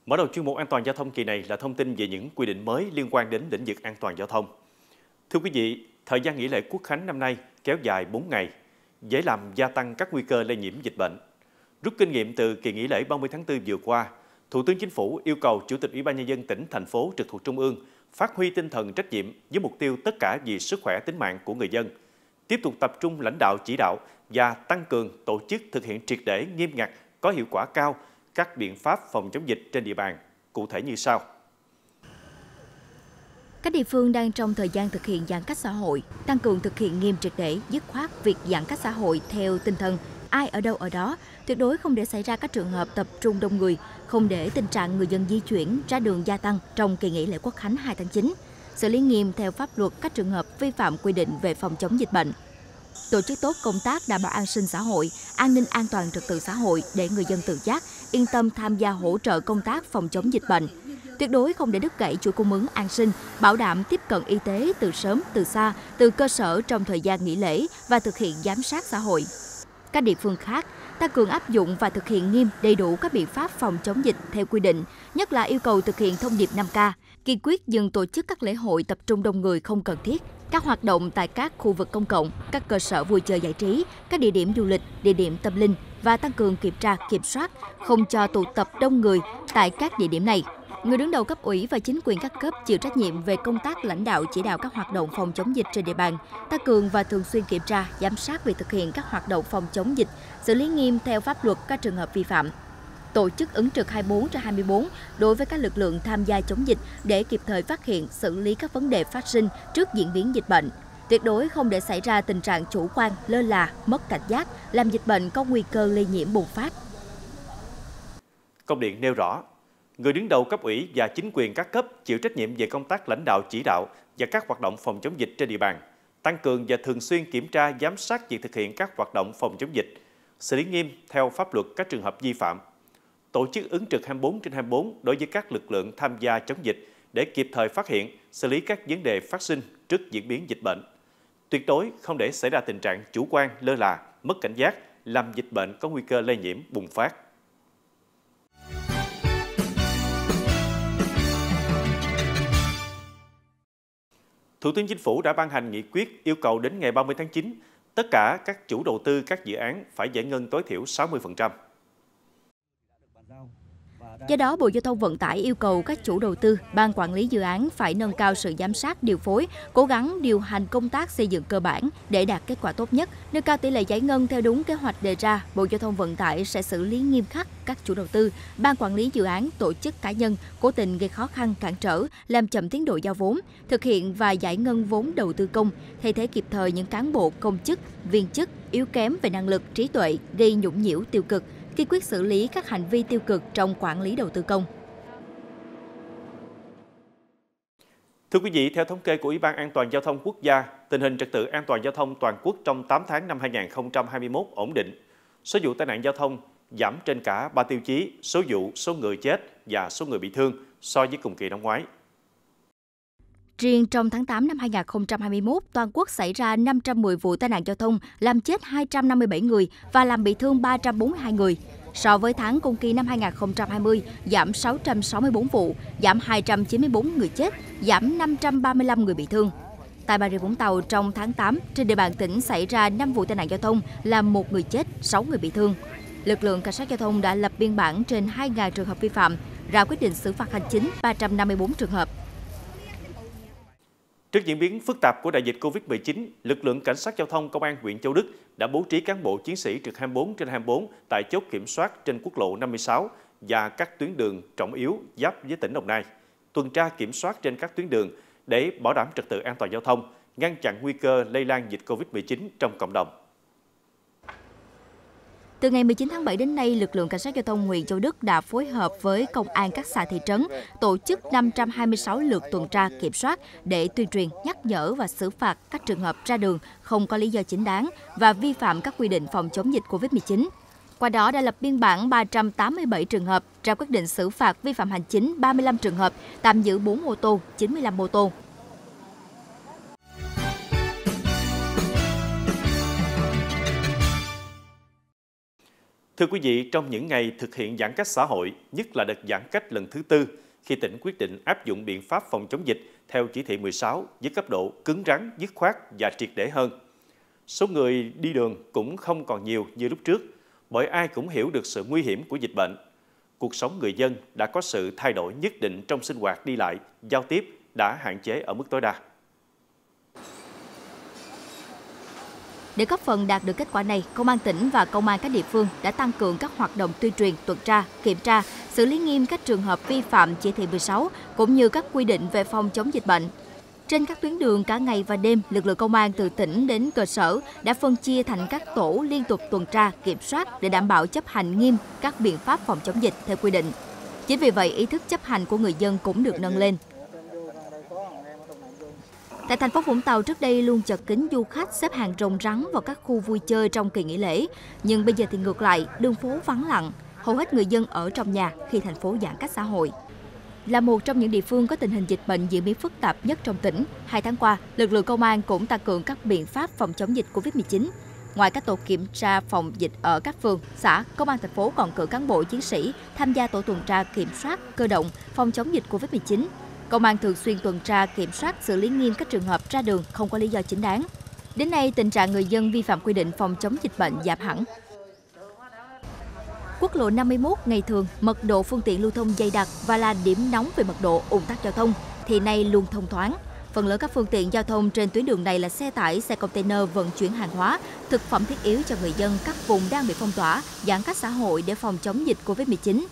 Mở đầu chuyên mục An toàn giao thông kỳ này là thông tin về những quy định mới liên quan đến lĩnh vực an toàn giao thông. Thưa quý vị, thời gian nghỉ lễ Quốc khánh năm nay kéo dài 4 ngày, dễ làm gia tăng các nguy cơ lây nhiễm dịch bệnh. Rút kinh nghiệm từ kỳ nghỉ lễ 30 tháng 4 vừa qua, Thủ tướng Chính phủ yêu cầu Chủ tịch Ủy ban Nhân dân tỉnh, thành phố trực thuộc Trung ương phát huy tinh thần trách nhiệm với mục tiêu tất cả vì sức khỏe tính mạng của người dân, tiếp tục tập trung lãnh đạo chỉ đạo và tăng cường tổ chức thực hiện triệt để nghiêm ngặt, có hiệu quả cao các biện pháp phòng chống dịch trên địa bàn, cụ thể như sau. Các địa phương đang trong thời gian thực hiện giãn cách xã hội, tăng cường thực hiện nghiêm triệt để, dứt khoát việc giãn cách xã hội theo tinh thần ai ở đâu ở đó, tuyệt đối không để xảy ra các trường hợp tập trung đông người, không để tình trạng người dân di chuyển ra đường gia tăng trong kỳ nghỉ lễ Quốc khánh 2 tháng 9, xử lý nghiêm theo pháp luật các trường hợp vi phạm quy định về phòng chống dịch bệnh. Tổ chức tốt công tác đảm bảo an sinh xã hội, an ninh an toàn trật tự xã hội để người dân tự giác, yên tâm tham gia hỗ trợ công tác phòng chống dịch bệnh. Tuyệt đối không để đứt gãy chuỗi cung ứng an sinh, bảo đảm tiếp cận y tế từ sớm, từ xa, từ cơ sở trong thời gian nghỉ lễ và thực hiện giám sát xã hội. Các địa phương khác tăng cường áp dụng và thực hiện nghiêm đầy đủ các biện pháp phòng chống dịch theo quy định, nhất là yêu cầu thực hiện thông điệp 5K, kiên quyết dừng tổ chức các lễ hội tập trung đông người không cần thiết, các hoạt động tại các khu vực công cộng, các cơ sở vui chơi giải trí, các địa điểm du lịch, địa điểm tâm linh và tăng cường kiểm tra, kiểm soát, không cho tụ tập đông người tại các địa điểm này. Người đứng đầu cấp ủy và chính quyền các cấp chịu trách nhiệm về công tác lãnh đạo chỉ đạo các hoạt động phòng chống dịch trên địa bàn, tăng cường và thường xuyên kiểm tra, giám sát việc thực hiện các hoạt động phòng chống dịch, xử lý nghiêm theo pháp luật các trường hợp vi phạm. Tổ chức ứng trực 24/24 đối với các lực lượng tham gia chống dịch để kịp thời phát hiện, xử lý các vấn đề phát sinh trước diễn biến dịch bệnh. Tuyệt đối không để xảy ra tình trạng chủ quan, lơ là, mất cảnh giác, làm dịch bệnh có nguy cơ lây nhiễm bùng phát. Công điện nêu rõ, người đứng đầu cấp ủy và chính quyền các cấp chịu trách nhiệm về công tác lãnh đạo chỉ đạo và các hoạt động phòng chống dịch trên địa bàn, tăng cường và thường xuyên kiểm tra giám sát việc thực hiện các hoạt động phòng chống dịch, xử lý nghiêm theo pháp luật các trường hợp vi phạm. Tổ chức ứng trực 24/24 đối với các lực lượng tham gia chống dịch để kịp thời phát hiện, xử lý các vấn đề phát sinh trước diễn biến dịch bệnh. Tuyệt đối không để xảy ra tình trạng chủ quan, lơ là, mất cảnh giác, làm dịch bệnh có nguy cơ lây nhiễm bùng phát. Thủ tướng Chính phủ đã ban hành nghị quyết yêu cầu đến ngày 30 tháng 9, tất cả các chủ đầu tư các dự án phải giải ngân tối thiểu 60%. Do đó, Bộ Giao thông Vận tải yêu cầu các chủ đầu tư, ban quản lý dự án phải nâng cao sự giám sát, điều phối, cố gắng điều hành công tác xây dựng cơ bản để đạt kết quả tốt nhất, nâng cao tỷ lệ giải ngân theo đúng kế hoạch đề ra. Bộ Giao thông Vận tải sẽ xử lý nghiêm khắc các chủ đầu tư, ban quản lý dự án, tổ chức cá nhân cố tình gây khó khăn, cản trở, làm chậm tiến độ giao vốn, thực hiện và giải ngân vốn đầu tư công, thay thế kịp thời những cán bộ, công chức, viên chức yếu kém về năng lực, trí tuệ, gây nhũng nhiễu tiêu cực, kiên quyết xử lý các hành vi tiêu cực trong quản lý đầu tư công. Thưa quý vị, theo thống kê của Ủy ban An toàn Giao thông Quốc gia, tình hình trật tự an toàn giao thông toàn quốc trong 8 tháng năm 2021 ổn định. Số vụ tai nạn giao thông giảm trên cả 3 tiêu chí, số vụ, số người chết và số người bị thương so với cùng kỳ năm ngoái. Riêng trong tháng 8 năm 2021, toàn quốc xảy ra 510 vụ tai nạn giao thông, làm chết 257 người và làm bị thương 342 người. So với tháng cùng kỳ năm 2020, giảm 664 vụ, giảm 294 người chết, giảm 535 người bị thương. Tại Bà Rịa Vũng Tàu, trong tháng 8, trên địa bàn tỉnh xảy ra 5 vụ tai nạn giao thông, làm 1 người chết, 6 người bị thương. Lực lượng cảnh sát giao thông đã lập biên bản trên 2.000 trường hợp vi phạm, ra quyết định xử phạt hành chính 354 trường hợp. Trước diễn biến phức tạp của đại dịch Covid-19, lực lượng cảnh sát giao thông công an huyện Châu Đức đã bố trí cán bộ chiến sĩ trực 24/24 tại chốt kiểm soát trên quốc lộ 56 và các tuyến đường trọng yếu giáp với tỉnh Đồng Nai, tuần tra kiểm soát trên các tuyến đường để bảo đảm trật tự an toàn giao thông, ngăn chặn nguy cơ lây lan dịch Covid-19 trong cộng đồng. Từ ngày 19 tháng 7 đến nay, lực lượng cảnh sát giao thông huyện Châu Đức đã phối hợp với công an các xã thị trấn tổ chức 526 lượt tuần tra kiểm soát để tuyên truyền, nhắc nhở và xử phạt các trường hợp ra đường không có lý do chính đáng và vi phạm các quy định phòng chống dịch Covid-19. Qua đó đã lập biên bản 387 trường hợp, ra quyết định xử phạt vi phạm hành chính 35 trường hợp, tạm giữ 4 ô tô, 95 mô tô. Thưa quý vị, trong những ngày thực hiện giãn cách xã hội, nhất là đợt giãn cách lần thứ tư, khi tỉnh quyết định áp dụng biện pháp phòng chống dịch theo chỉ thị 16 với cấp độ cứng rắn, dứt khoát và triệt để hơn. Số người đi đường cũng không còn nhiều như lúc trước, bởi ai cũng hiểu được sự nguy hiểm của dịch bệnh. Cuộc sống người dân đã có sự thay đổi nhất định trong sinh hoạt đi lại, giao tiếp đã hạn chế ở mức tối đa. Để góp phần đạt được kết quả này, Công an tỉnh và Công an các địa phương đã tăng cường các hoạt động tuyên truyền, tuần tra, kiểm tra, xử lý nghiêm các trường hợp vi phạm chỉ thị 16 cũng như các quy định về phòng chống dịch bệnh. Trên các tuyến đường cả ngày và đêm, lực lượng công an từ tỉnh đến cơ sở đã phân chia thành các tổ liên tục tuần tra, kiểm soát để đảm bảo chấp hành nghiêm các biện pháp phòng chống dịch theo quy định. Chính vì vậy, ý thức chấp hành của người dân cũng được nâng lên. Tại thành phố Vũng Tàu trước đây luôn chật kín du khách xếp hàng rồng rắn vào các khu vui chơi trong kỳ nghỉ lễ. Nhưng bây giờ thì ngược lại, đường phố vắng lặng, hầu hết người dân ở trong nhà khi thành phố giãn cách xã hội. Là một trong những địa phương có tình hình dịch bệnh diễn biến phức tạp nhất trong tỉnh, 2 tháng qua, lực lượng công an cũng tăng cường các biện pháp phòng chống dịch Covid-19. Ngoài các tổ kiểm tra phòng dịch ở các phường, xã, Công an thành phố còn cử cán bộ chiến sĩ tham gia tổ tuần tra kiểm soát cơ động phòng chống dịch Covid-19. Công an thường xuyên tuần tra kiểm soát xử lý nghiêm các trường hợp ra đường không có lý do chính đáng. Đến nay, tình trạng người dân vi phạm quy định phòng chống dịch bệnh giảm hẳn. Quốc lộ 51 ngày thường, mật độ phương tiện lưu thông dày đặc và là điểm nóng về mật độ ùn tắc giao thông, thì nay luôn thông thoáng. Phần lớn các phương tiện giao thông trên tuyến đường này là xe tải, xe container vận chuyển hàng hóa, thực phẩm thiết yếu cho người dân các vùng đang bị phong tỏa, giãn cách xã hội để phòng chống dịch Covid-19.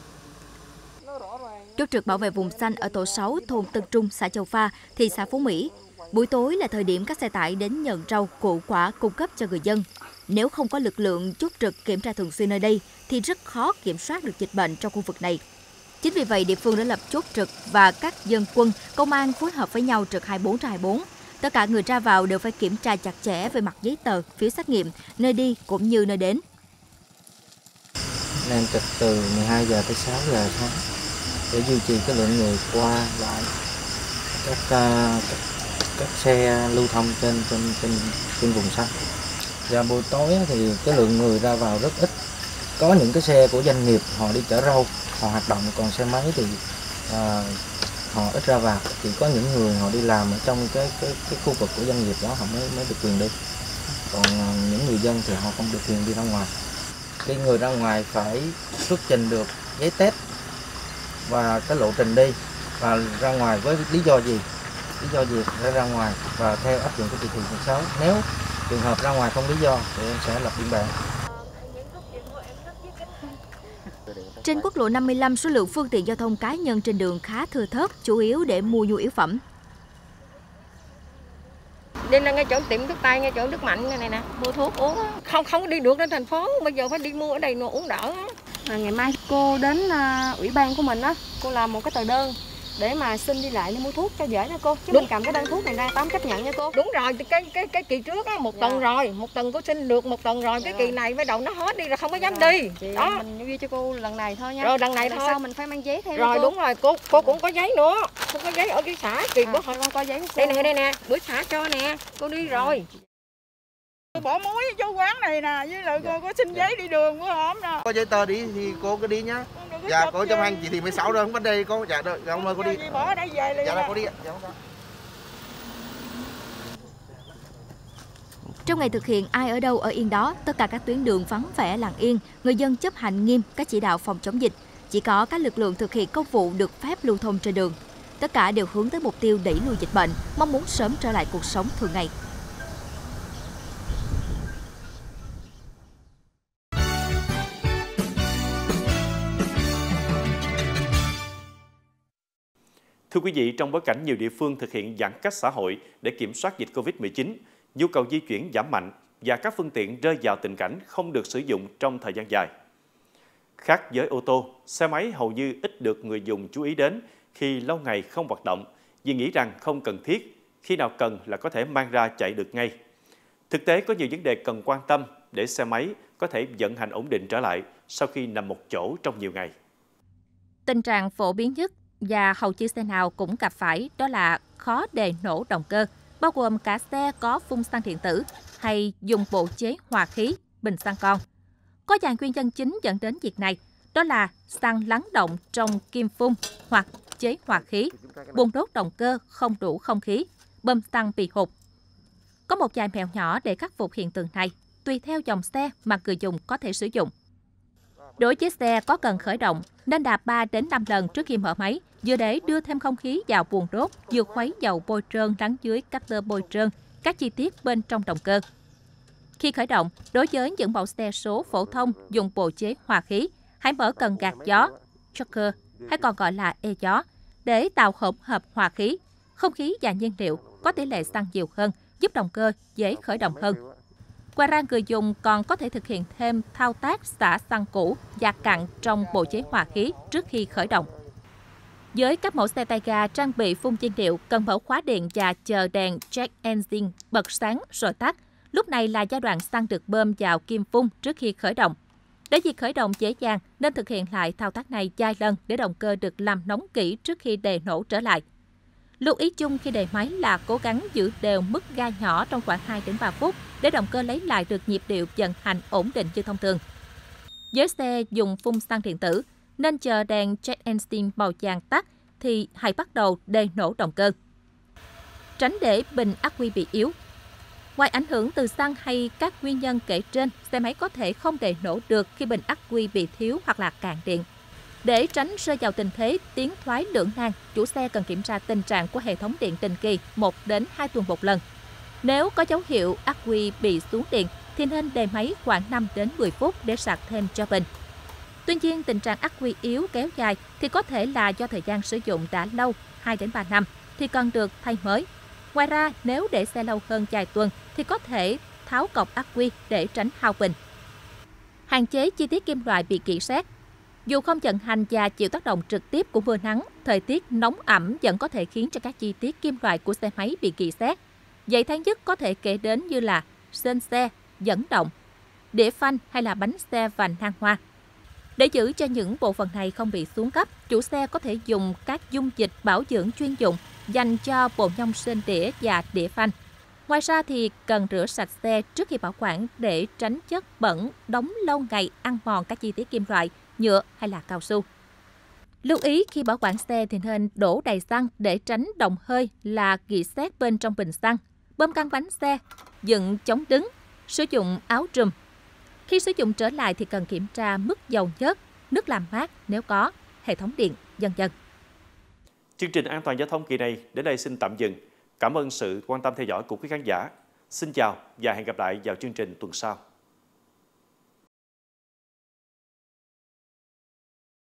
Chốt trực bảo vệ vùng xanh ở tổ 6 thôn Tân Trung, xã Châu Pha, thị xã Phú Mỹ. Buổi tối là thời điểm các xe tải đến nhận rau, củ quả cung cấp cho người dân. Nếu không có lực lượng chốt trực kiểm tra thường xuyên nơi đây, thì rất khó kiểm soát được dịch bệnh trong khu vực này. Chính vì vậy, địa phương đã lập chốt trực và các dân quân, công an phối hợp với nhau trực 24/24. Tất cả người ra vào đều phải kiểm tra chặt chẽ về mặt giấy tờ, phiếu xét nghiệm, nơi đi cũng như nơi đến. Nên trực từ 12 giờ tới 6 giờ sáng để duy trì cái lượng người qua lại các xe lưu thông trên vùng xanh. Và buổi tối thì cái lượng người ra vào rất ít. Có những cái xe của doanh nghiệp họ đi chở rau, họ hoạt động, còn xe máy thì họ ít ra vào. Chỉ có những người họ đi làm ở trong cái khu vực của doanh nghiệp đó họ mới được quyền đi. Còn những người dân thì họ không được quyền đi ra ngoài. Khi người ra ngoài phải xuất trình được giấy test và cái lộ trình đi và ra ngoài với lý do gì để ra ngoài, và theo áp dụng cái chỉ thị 16. Nếu trường hợp ra ngoài không lý do thì em sẽ lập biên bản. Trên quốc lộ 55, số lượng phương tiện giao thông cá nhân trên đường khá thưa thớt, chủ yếu để mua nhu yếu phẩm. Đi là ngay chỗ tiệm thuốc tây, ngay chỗ Đức Mạnh này nè, mua thuốc uống. Không đi được lên thành phố, bây giờ phải đi mua ở đây nó uống đỡ. Ngày mai cô đến ủy ban của mình á, cô làm một cái tờ đơn để mà xin đi lại đi mua thuốc cho dễ nha cô. Chứ đúng. Mình cầm cái đơn thuốc này ra tám chấp nhận nha cô. Đúng rồi, cái kỳ trước á, một tuần rồi, một tuần cô xin được một tuần rồi, cái kỳ này bắt đầu nó hết đi rồi không có dám đi. Chị đó. Mình ghi cho cô lần này thôi nha. Rồi lần này thôi. Sao mình phải mang giấy theo rồi cô. Đúng rồi, cô cũng có giấy nữa. Cô có giấy ở cái xã, kỳ bữa con có giấy của cô. Đây nè, bữa xã cho nè, cô đi rồi. Bỏ muối cho quán này nè, với lại cô có xin giấy đi đường của hổm nè. Có giấy tờ đi thì cô cứ đi nhá. Dạ, cô chấp hành chỉ thị 16 rồi, không vấn đề cô. Dạ rồi, ông ơi cô đi. Bỏ ở đây về liền. Dạ rồi cô đi ạ. Dạ, không sao. Trong ngày thực hiện ai ở đâu ở yên đó, tất cả các tuyến đường vắng vẻ lặng yên, người dân chấp hành nghiêm các chỉ đạo phòng chống dịch. Chỉ có các lực lượng thực hiện công vụ được phép lưu thông trên đường. Tất cả đều hướng tới mục tiêu đẩy lùi dịch bệnh, mong muốn sớm trở lại cuộc sống thường ngày. Thưa quý vị, trong bối cảnh nhiều địa phương thực hiện giãn cách xã hội để kiểm soát dịch Covid-19, nhu cầu di chuyển giảm mạnh và các phương tiện rơi vào tình cảnh không được sử dụng trong thời gian dài. Khác với ô tô, xe máy hầu như ít được người dùng chú ý đến khi lâu ngày không hoạt động vì nghĩ rằng không cần thiết, khi nào cần là có thể mang ra chạy được ngay. Thực tế có nhiều vấn đề cần quan tâm để xe máy có thể vận hành ổn định trở lại sau khi nằm một chỗ trong nhiều ngày. Tình trạng phổ biến nhất và hầu như xe nào cũng gặp phải đó là khó đề nổ động cơ, bao gồm cả xe có phun xăng điện tử hay dùng bộ chế hòa khí, bình xăng con. Có vài nguyên nhân chính dẫn đến việc này, đó là xăng lắng động trong kim phun hoặc chế hòa khí, buồng đốt động cơ không đủ không khí, bơm xăng bị hụt. Có một vài mẹo nhỏ để khắc phục hiện tượng này, tùy theo dòng xe mà người dùng có thể sử dụng. Đối với xe có cần khởi động, nên đạp 3 đến 5 lần trước khi mở máy, vừa để đưa thêm không khí vào buồng đốt, vừa khuấy dầu bôi trơn lắng dưới cutter bôi trơn các chi tiết bên trong động cơ. Khi khởi động, đối với những mẫu xe số phổ thông dùng bộ chế hòa khí, hãy mở cần gạt gió, choker, hay còn gọi là e-gió, để tạo hỗn hợp hòa khí. Không khí và nhiên liệu có tỷ lệ xăng nhiều hơn, giúp động cơ dễ khởi động hơn. Ngoài ra, người dùng còn có thể thực hiện thêm thao tác xả xăng cũ và cặn trong bộ chế hòa khí trước khi khởi động. Với các mẫu xe tay ga trang bị phun nhiên liệu, cần mở khóa điện và chờ đèn check engine bật sáng rồi tắt. Lúc này là giai đoạn xăng được bơm vào kim phun trước khi khởi động. Để việc khởi động dễ dàng, nên thực hiện lại thao tác này vài lần để động cơ được làm nóng kỹ trước khi đề nổ trở lại. Lưu ý chung khi đề máy là cố gắng giữ đều mức ga nhỏ trong khoảng 2 đến 3 phút để động cơ lấy lại được nhịp điệu vận hành ổn định như thông thường. Với xe dùng phun xăng điện tử, nên chờ đèn check engine màu vàng tắt thì hãy bắt đầu đề nổ động cơ. Tránh để bình ắc quy bị yếu. Ngoài ảnh hưởng từ xăng hay các nguyên nhân kể trên, xe máy có thể không đề nổ được khi bình ắc quy bị thiếu hoặc là cạn điện. Để tránh rơi vào tình thế tiến thoái lưỡng nan, chủ xe cần kiểm tra tình trạng của hệ thống điện định kỳ 1 đến 2 tuần một lần. Nếu có dấu hiệu ắc quy bị xuống điện, thì nên đề máy khoảng 5 đến 10 phút để sạc thêm cho bình. Tuy nhiên, tình trạng ắc quy yếu kéo dài thì có thể là do thời gian sử dụng đã lâu, 2 đến 3 năm, thì cần được thay mới. Ngoài ra, nếu để xe lâu hơn vài tuần thì có thể tháo cọc ắc quy để tránh hao bình. Hạn chế chi tiết kim loại bị rỉ sét. Dù không vận hành và chịu tác động trực tiếp của mưa nắng, thời tiết nóng ẩm vẫn có thể khiến cho các chi tiết kim loại của xe máy bị rỉ sét. Vậy tháng nhất có thể kể đến như là sên xe, dẫn động, đĩa phanh hay là bánh xe vành thang hoa. Để giữ cho những bộ phận này không bị xuống cấp, chủ xe có thể dùng các dung dịch bảo dưỡng chuyên dụng dành cho bộ nhông sên đĩa và đĩa phanh. Ngoài ra thì cần rửa sạch xe trước khi bảo quản để tránh chất bẩn đóng lâu ngày ăn mòn các chi tiết kim loại, nhựa hay là cao su. Lưu ý khi bảo quản xe thì nên đổ đầy xăng để tránh động hơi là rỉ sét bên trong bình xăng, bơm căng bánh xe, dựng chống đứng, sử dụng áo trùm. Khi sử dụng trở lại thì cần kiểm tra mức dầu nhớt, nước làm mát nếu có, hệ thống điện, vân vân. Chương trình An toàn giao thông kỳ này đến đây xin tạm dừng. Cảm ơn sự quan tâm theo dõi của quý khán giả. Xin chào và hẹn gặp lại vào chương trình tuần sau.